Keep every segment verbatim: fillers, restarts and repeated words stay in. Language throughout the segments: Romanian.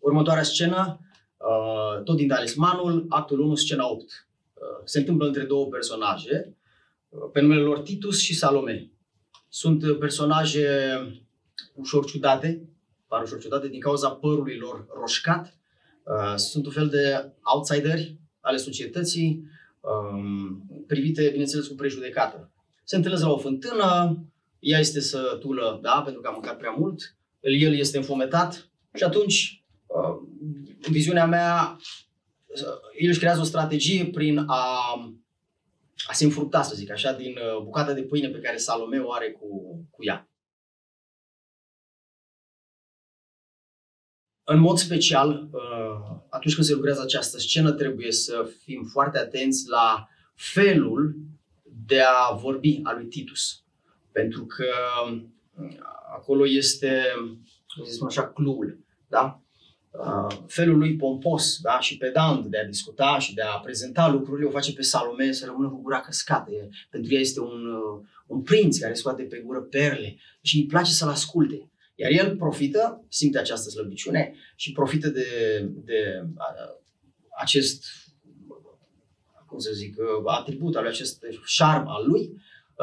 Următoarea scenă, tot din Talismanul, actul unu, scena opt. Se întâmplă între două personaje, pe numele lor Titus și Salome. Sunt personaje ușor ciudate, par ușor ciudate din cauza părului lor roșcat. Sunt un fel de outsideri ale societății, privite, bineînțeles, cu prejudecată. Se întâlnesc la o fântână, ea este sătulă, da, pentru că a mâncat prea mult, el este înfometat și atunci, în viziunea mea, el își creează o strategie prin a, a se înfructa, să zic așa, din bucata de pâine pe care Salome o are cu, cu ea. În mod special, atunci când se lucrează această scenă, trebuie să fim foarte atenți la felul de a vorbi al lui Titus. Pentru că acolo este, cum să spun așa, clou-ul, da? Felul lui pompos, da? Și pedant de a discuta și de a prezenta lucrurile o face pe Salome să rămână cu gura căscată. Pentru ea este un, un prinț care scoate pe gură perle și îi place să-l asculte. Iar el profită, simte această slăbiciune și profită de, de acest, cum să zic, atribut, al acest șarm al lui,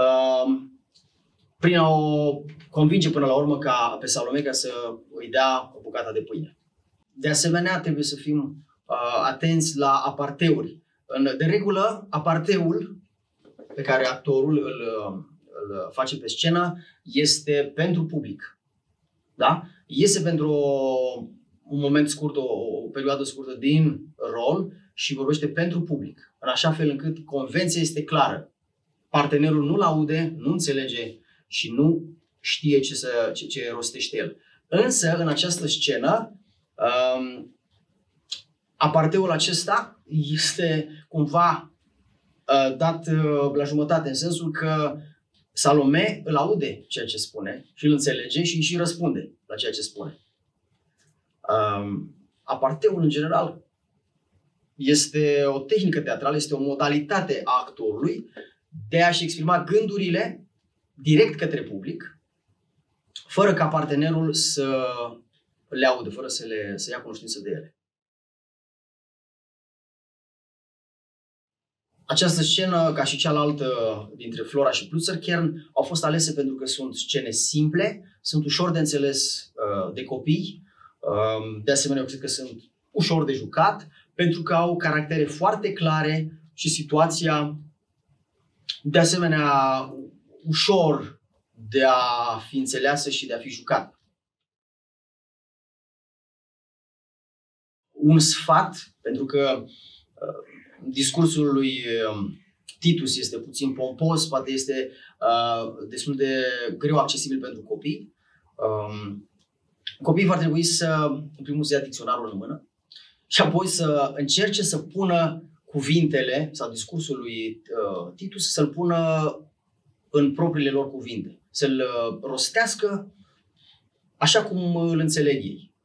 prin a o convinge până la urmă ca pe Salome ca să îi dea o bucată de pâine. De asemenea, trebuie să fim atenți la aparteuri. De regulă, aparteul pe care actorul îl, îl face pe scenă este pentru public. Da? Iese pentru o, un moment scurt, o, o perioadă scurtă din rol și vorbește pentru public, în așa fel încât convenția este clară. Partenerul nu-l aude, nu înțelege și nu știe ce, să, ce, ce rostește el. Însă, în această scenă, um, aparteul acesta este cumva uh, dat uh, la jumătate, în sensul că Salome îl aude ceea ce spune și îl înțelege și și răspunde la ceea ce spune. Um, aparteul, în general, este o tehnică teatrală, este o modalitate a actorului de a-și exprima gândurile direct către public, fără ca partenerul să le audă, fără să, le, să ia cunoștință de ele. Această scenă, ca și cealaltă dintre Flora și Plützerkern, au fost alese pentru că sunt scene simple, sunt ușor de înțeles uh, de copii, uh, de asemenea eu cred că sunt ușor de jucat, pentru că au caractere foarte clare și situația, de asemenea, ușor de a fi înțeleasă și de a fi jucat. Un sfat, pentru că uh, discursul lui Titus este puțin pompos, poate este uh, destul de greu accesibil pentru copii. Um, copiii vor trebui să, în primul să ia dicționarul în mână și apoi să încerce să pună cuvintele sau discursul lui uh, Titus, să-l pună în propriile lor cuvinte, să-l rostească așa cum îl înțeleg ei.